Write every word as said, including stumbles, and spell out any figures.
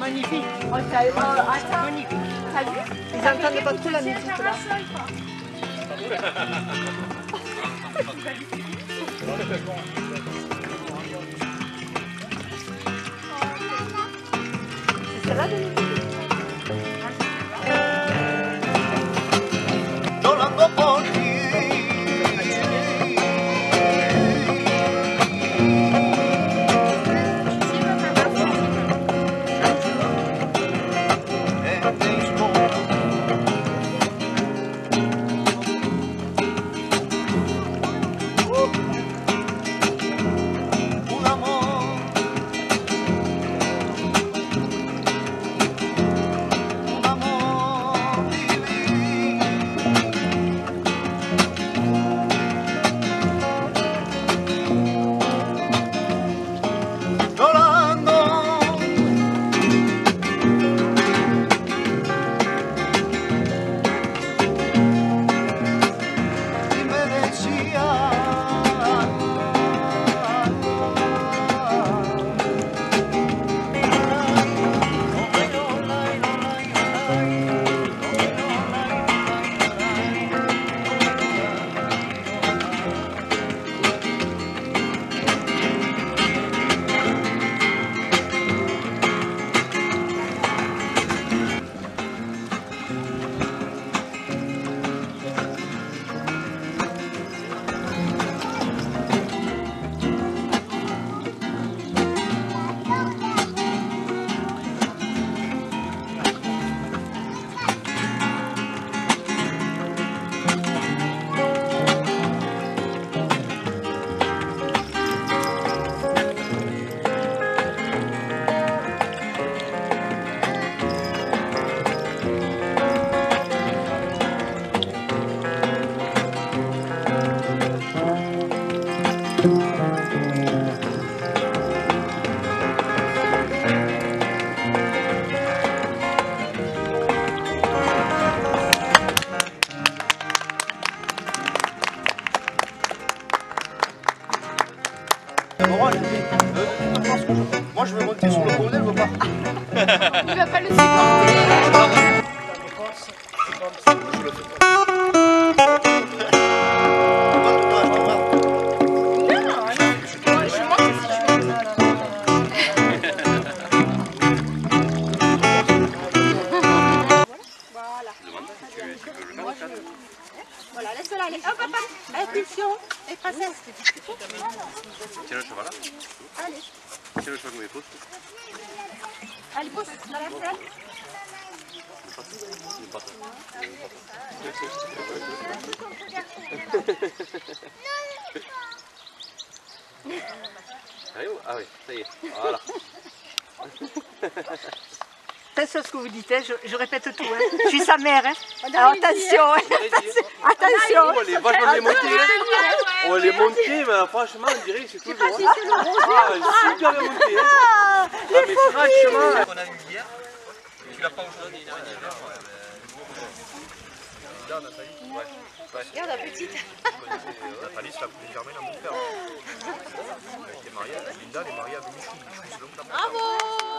Magnifique. Oh, t'as oh, attends. Magnifique. T'as vu? Ils n'entendent pas trop la musique là. C'est celle-là de musique. Moi je veux monter sur le poney, elle veut pas. Il va pas le supporter. Voilà, laisse-la aller. Hop, hop, hop. Impulsion. Et princesse. Tiens le cheval là. Allez. Tiens le cheval comme il pousse. Allez, pousse dans la selle. Ah oui, ça y est. Voilà. C'est ce que vous dites, hein. je, je répète tout. Hein. Je suis sa mère. Hein. Alors attention, hein. Attention. On est vachement bien montés. Hein. On est montés, mais franchement, on dirait que c'est toujours. Hein. Ah, super bien monté. Hein. Ah, les mais faux franchement. On a eu hier. Tu l'as pas aujourd'hui, il a dit. Regarde Nathalie. Ouais. Regarde la petite. Nathalie, c'est la plus germaine à mon frère. Elle est mariée, Linda, elle est mariée à Michou. Bravo.